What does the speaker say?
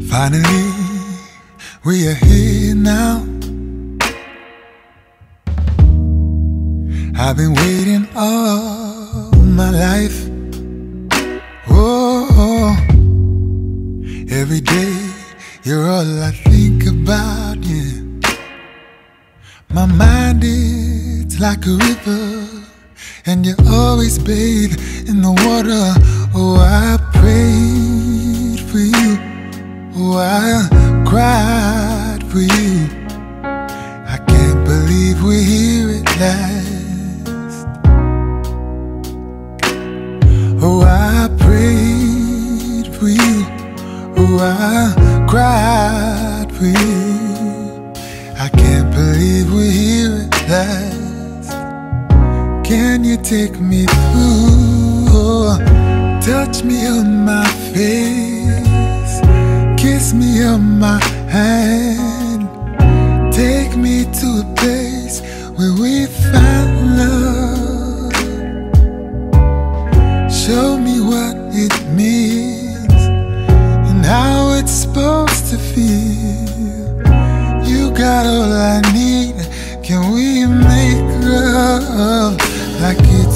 Finally, we are here now. I've been waiting all my life. Oh, every day you're all I think about, yeah. My mind is like a river, and you always bathe in the water. Oh, I prayed for you. Oh, I cried for you. I can't believe we're here at last. Oh, I prayed for you. Oh, I cried for you. I can't believe we're here at last. Can you take me through? Oh, touch me on my face, kiss me on my hand, take me to a place where we find love. Show me what it means and how it's supposed to feel. You got all I need. Can we make love like it